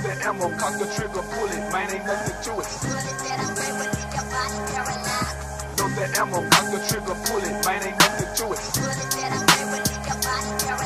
the ammo, cock the trigger, pull it, man, ain't nothing to it. Load the ammo, cock the trigger, pull it, man, ain't nothing to it.